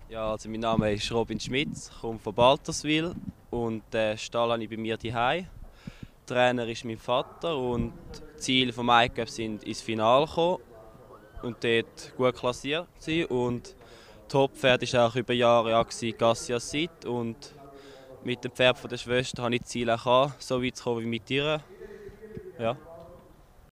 Ja, also mein Name ist Robin Schmitz, ich komme von Balterswil und den Stall habe ich bei mir daheim. Trainer ist mein Vater und Ziel vom iCup sind ins Finale kommen und dort gut klassiert sein. Und Top-Pferd war auch über Jahre Gassia Sid und mit dem Pferd von der Schwester hatte ich das Ziel auch, so weit zu kommen wie mit ihr. Ja.